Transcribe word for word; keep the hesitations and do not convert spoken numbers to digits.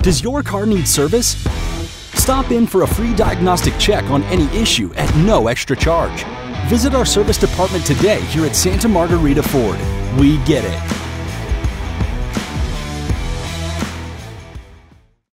Does your car need service? Stop in for a free diagnostic check on any issue at no extra charge. Visit our service department today here at Santa Margarita Ford. We get it.